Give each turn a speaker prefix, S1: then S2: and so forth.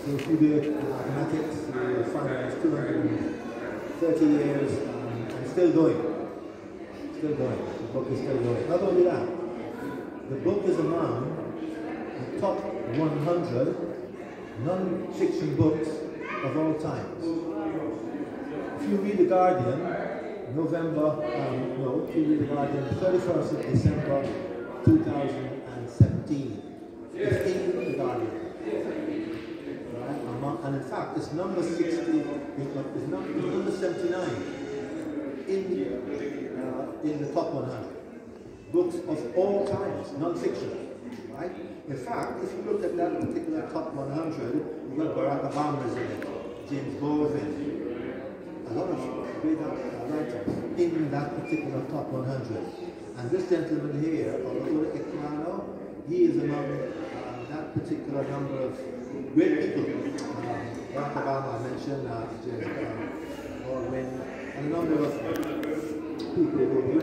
S1: if you do mathematics, you find that it's 230 years and still going. Still going. The book is still going. Not only that, the book is among the top 100 non-fiction books of all times. If you read The Guardian, if you read The Guardian, the 31st of December 2017, it's in The Guardian. Right? And in fact, it's number 60, it's number 79 in the top 100 books of all times, non-fiction. Right? In fact, if you look at that particular top 100, you've got Barack Obama in it, James Baldwin, a lot of great writers in that particular top 100. And this gentleman here, Oluwole Equiano, he is among that particular number of great people. Barack Obama, I mentioned, James Baldwin, and a number of people who